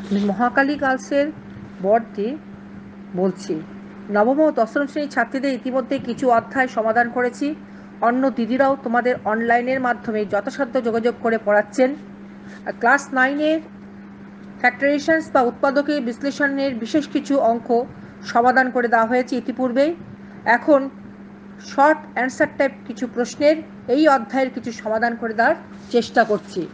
মহাকালী গার্লসের বর্দি বলছি। নবম ও দশম শ্রেণীর ছাত্রীদের ইতিমধ্যে কিছু অধ্যায় সমাধান করেছি। অন্য দিদিরাও তোমাদের অনলাইনের মাধ্যমে যথাসাধ্য যোগাযোগ করে পড়াচ্ছেন। আর ক্লাস 9-এর ফ্যাক্টরাইজেশনস বা উৎপাদকের বিশ্লেষণের বিশেষ কিছু অঙ্ক সমাধান করে দেওয়া হয়েছে ইতিপূর্বেই। এখন শর্ট অ্যান্সার টাইপ কিছু প্রশ্নের এই অধ্যায়ের কিছু সমাধান করে দেওয়ার চেষ্টা করছি।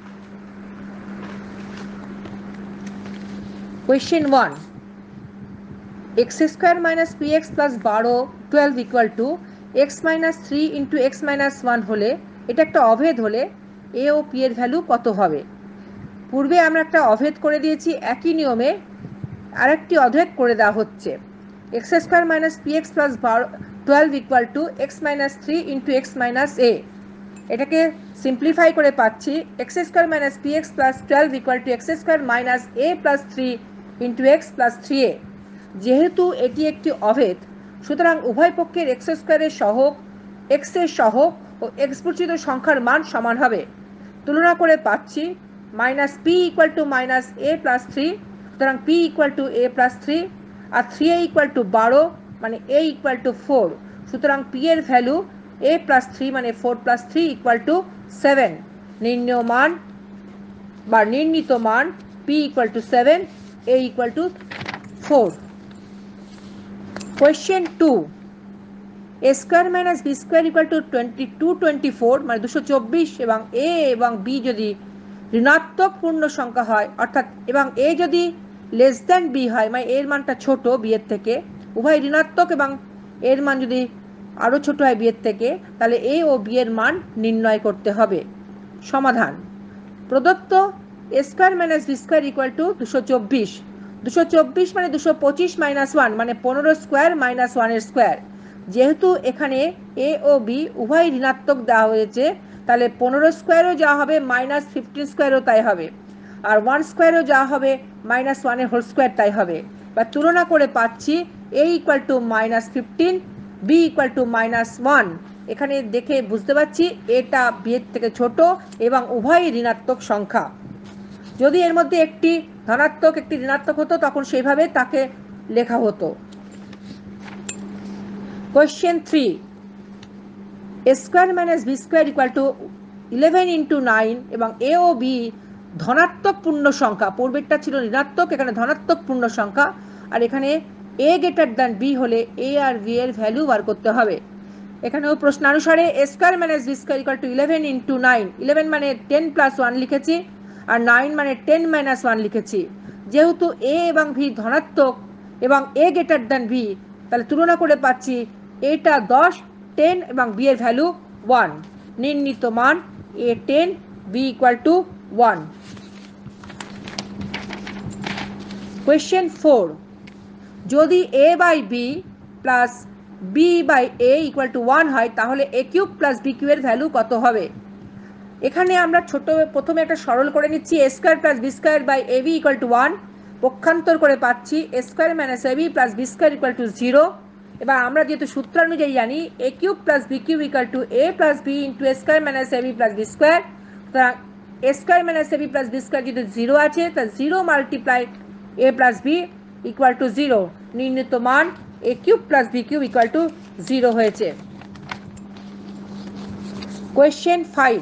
Question 1. x square minus px plus 12 equal to x minus 3 into x minus 1 হলে, এটা একটা অভেদ হলে a ও p এর ভ্যালু কত হবে? পূর্বে আমরা একটা অভেদ করে দিয়েছি, একই নিয়মে আরেকটি অভেদ করে দেওয়া হচ্ছে। x square minus px plus 12 equal to x minus 3 into x minus a। এটাকে সিম্পলিফাই করে পাচ্ছি x square minus px plus 12 equal to x square minus a plus 3 into x plus 3a। যেহেতু এটি একটি অভেদ, সুতরাং উভয় পক্ষের x স্কোয়ারের সহগ, x এর সহগ ও x বর্জিত সংখ্যার মান সমান হবে। তুলনা করে পাচ্ছি minus p equal to minus a plus 3, সুতরাং p equal to a plus 3, আর 3a ইকুয়াল টু 12 মানে a ইকুয়াল টু 4, সুতরাং p এর ভ্যালু a প্লাস 3 মানে 4 প্লাস 3 ইকুয়াল টু 7। নির্ণেয় মান বা নির্ণীত মান p equal to 7, a equal to 4। Question 2. a square minus b square equal to 224 মানে 224 এবং a এবং b যদি ঋণাত্মক পূর্ণ সংখ্যা হয়, অর্থাৎ এবং a যদি লেস দ্যান b হয়, মানে এর মানটা ছোট b এর থেকে, উভয় ঋণাত্মক এবং এর মান যদি আরও ছোট হয় b এর থেকে, তাহলে a ও b এর মান নির্ণয় করতে হবে। সমাধান: প্রদত্ত a square minus b square equal to 224, 224 মানে 225 মাইনাস 1 মানে 15 স্কোয়ার মাইনাস 1 এর স্কোয়ার। যেহেতু এখানে a ও b উভয় ঋণাত্মক দেওয়া হয়েছে, তাহলে 15 স্কোয়ারও যা হবে মাইনাস 15 স্কোয়ারও তাই হবে, আর 1 স্কোয়ারও যা হবে মাইনাস 1 এর হোল স্কোয়ার তাই হবে। বা তুলনা করে পাচ্ছি a equal to minus 15, b equal to minus 1। এখানে দেখে বুঝতে পারছি এটা b এর থেকে ছোট এবং উভয় ঋণাত্মক সংখ্যা। যদি এর মধ্যে একটি ধনাত্মক একটি ঋণাত্মক হতো, তখন সেইভাবে তাকে লেখা হতো। Question 3. a square minus b square equal to 11 into 9 এবং a ও b ধনাত্মক পূর্ণ সংখ্যা, পূর্বেরটা ছিল ঋণাত্মক, এখানে ধনাত্মক পূর্ণ সংখ্যা, আর এখানে a গ্রেটার দ্যান b হলে a আর b এর ভ্যালু বার করতে হবে। এখানেও প্রশ্নানুসারে a square minus b square equal to 11 into 9, 11 মানে 10 প্লাস 1 লিখেছি, আর 9 মানে 10 মাইনাস 1 লিখেছি। যেহেতু a এবং b ধনাত্মক এবং a গ্রেটার দ্যান b, তাহলে তুলনা করে পাচ্ছি এটা 10, 10 এবং b এর ভ্যালু 1। নির্ণীত মান a 10, b equal to 1। Question 4. যদি a by b plus b by a equal to 1 হয়, তাহলে a cube plus b cube এর ভ্যালু কত হবে? এখানে আমরা প্রথমে একটা সরল করে নিচ্ছি, a square plus B square by A B equal to 1। পক্ষান্তর করে পাচ্ছি a square minus A B plus B square equal to 0। এবার আমরা যেহেতু সূত্রানুযায়ী জানি a cube plus B cube equal to a plus B into a square minus A B plus B square, সুতরাং a square minus A B plus B square যেহেতু 0 আছে, তা 0 multiply a plus B equal to 0। নির্ণীত মান a cube plus B cube equal to 0 হয়েছে। Question 5.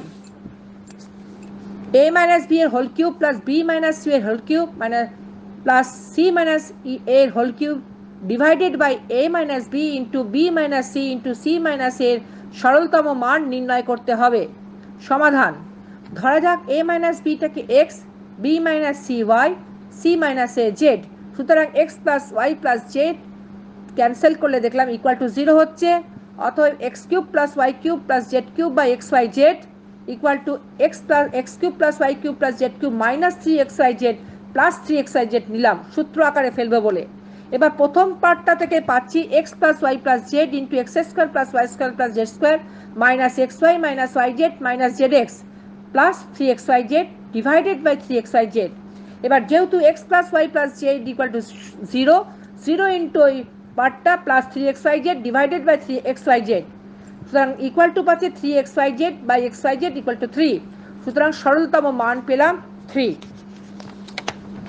a minus b এর whole cube plus b minus c এর whole cube মানে plus c minus a এর whole cube divided by a minus b into b minus c into c minus এর সরলতম মান নির্ণয় করতে হবে। সমাধান: ধরা যাক a মাইনাস বিটাকে x, b minus c y, c minus a z, সুতরাং x plus y plus z cancel করলে দেখলাম ইকুয়াল টু 0 হচ্ছে। অতএব X cube plus Y cube plus Z cube by X Y Z equal to X cube plus Y cube plus Z cube minus 3xyz plus 3xyz নিলাম সূত্র আকারে ফেলবো বলে। এবার প্রথম পার্টটা থেকে পাচ্ছি X plus Y plus Z into X square plus Y square plus Z square minus X Y minus Y Z minus Z X plus 3xyz divided by 3xyz। এবার যেহেতু X plus Y plus Z equal to 0, 0 into ওই পার্টটা plus 3xyz divided by 3xyz, সুতরাং equal to পাচ্ছে 3xyz by xyz equal to 3, সুতরাং সরলতম মান পেলাম 3।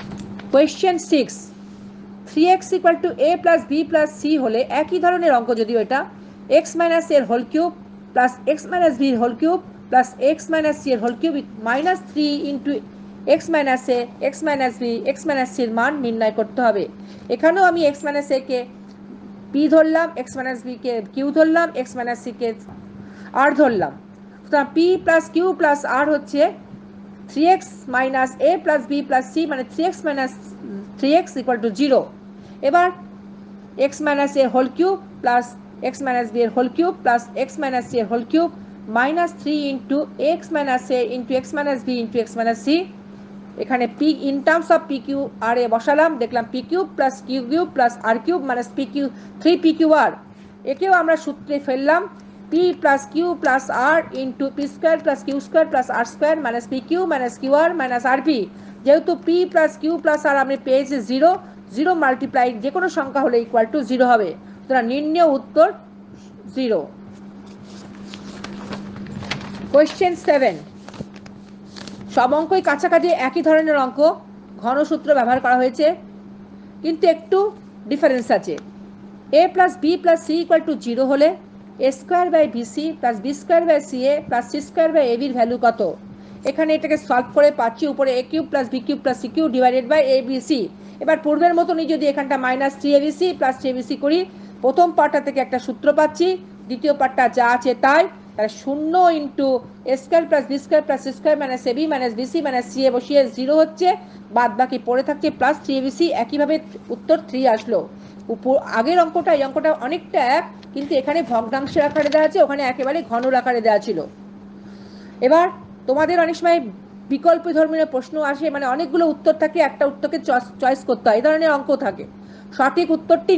Question 6, 3x equal to a plus b plus c হলে একই ধরনের অঙ্ক যদিও এটা x মাইনাস এর whole cube plus x minus b এর whole cube plus x minus c এর whole cube minus 3 into x minus a x minus b x minus c এর মান নির্ণয় করতে হবে। এখানেও আমি x মাইনাস a কে p ধরলাম, x মাইনাস b কে q ধরলাম, x মাইনাস c কে r ধরলাম। সুতরাং p plus q plus r হচ্ছে 3x minus a plus b plus c মানে 3x minus 3x equal to 0। এবার x minus a whole cube plus x minus b এর whole cube plus x minus c এর whole cube minus 3 into x minus a into x minus b into x minus c। এখানে p in terms of pq r এ বসালাম, দেখলাম p cube plus q cube plus r cube minus pq 3pqr। একেও আমরা সূত্রে ফেললাম p plus q plus r into p square plus q square plus r square minus pq minus qr minus rp। যেহেতু p plus q plus r আমি পেয়েছি 0, 0 multiply যে কোনো সংখ্যা হলে ইকুয়াল টু 0 হবে। সুতরাং নির্ণয় উত্তর 0। কোয়েশ্চেন 7, সব অঙ্কই কাছাকাছি একই ধরনের অঙ্ক, ঘনসূত্র ব্যবহার করা হয়েছে কিন্তু একটু ডিফারেন্স আছে। a plus B plus C equal to 0 হলে a square by B C plus B square by C A plus C square by এবির ভ্যালু কত? এখানে এটাকে সলভ করে পাচ্ছি উপরে a cube plus B cube plus C cube divided by A B C. এবার পূর্বের মতনই যদি এখানটা মাইনাস 3abc প্লাস 3abc করি, প্রথম পার্টটা থেকে একটা সূত্র পাচ্ছি, দ্বিতীয় পার্টটা যা আছে তাই, তাহলে 0 into A square plus B square plus C square minus A B minus B C minus C A বসিয়ে 0 হচ্ছে, বাদ বাকি পড়ে থাকছে প্লাস 3abc। একইভাবে উত্তর 3 আসলো। আগের অঙ্কটা এই অঙ্কটা অনেকটা এক, কিন্তু এখানে ভগ্নাংশের আকারে দেওয়া আছে, ওখানে একেবারে ঘনর আকারে দেওয়া ছিল। এবার তোমাদের অনেক সময় বিকল্প ধর্মীয় প্রশ্ন আসে, মানে অনেকগুলো উত্তর থাকে, একটা উত্তরকে চয়েস করতে হয়, এই ধরনের অঙ্ক থাকে। সঠিক উত্তরটি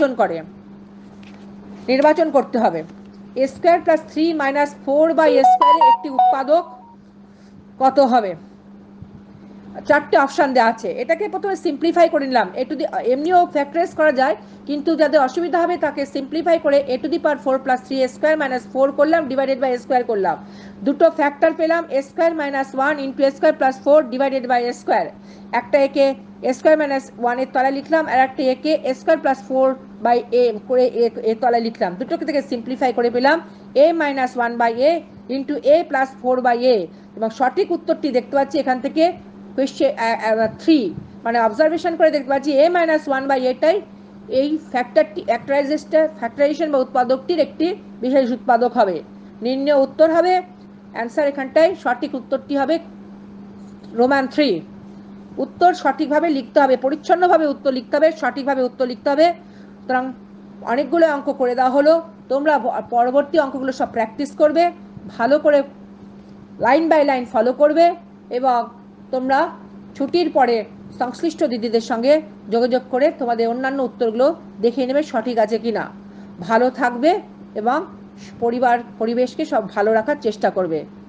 নির্বাচন করতে হবে। A square plus 3 minus 4 by A স্কোয়ারের একটি উৎপাদক কত হবে? 4টে অপশান দেওয়া আছে। এটাকে প্রথমে সিম্পলিফাই করে নিলাম। এমনিও ফ্যাক্টরাইজ করা যায়, কিন্তু যাদের অসুবিধা হবে তাকে সিম্পলিফাই করে a to the power 4 plus 3 a square minus 4 করলাম ডিভাইডেড বাই a স্কোয়ার করলাম। দুটো ফ্যাক্টর পেলাম, a square minus 1 into a square plus 4 divided by a square. একটা একে a স্কোয়ার মাইনাস 1 এর তলায় লিখলাম, আর একটা একে a square plus 4 by a করে এর তলায় লিখলাম। দুটোকে থেকে সিম্পলিফাই করে পেলাম a minus 1 by a into a plus 4 by a। এবং সঠিক উত্তরটি দেখতে পাচ্ছি এখান থেকে কোয়েশ্চেন 3, মানে অবজারভেশন করে দেখতে পাচ্ছি a মাইনাস 1 বাই এটাই এই ফ্যাক্টরাইজেশন বা উৎপাদকটির একটি বিশেষ উৎপাদক হবে। নির্ণয় উত্তর হবে অ্যান্সার, এখানটায় সঠিক উত্তরটি হবে রোমান 3। উত্তর সঠিকভাবে লিখতে হবে, পরিচ্ছন্নভাবে উত্তর লিখতে হবে, সঠিকভাবে উত্তর লিখতে হবে। সুতরাং অনেকগুলো অঙ্ক করে দেওয়া হলো, তোমরা পরবর্তী অঙ্কগুলো সব প্র্যাকটিস করবে, ভালো করে লাইন বাই লাইন ফলো করবে, এবং তোমরা ছুটির পরে সংশ্লিষ্ট দিদিদের সঙ্গে যোগাযোগ করে তোমাদের অন্যান্য উত্তরগুলো দেখে নেবে সঠিক আছে কি না। ভালো থাকবে এবং পরিবেশকে সব ভালো রাখার চেষ্টা করবে।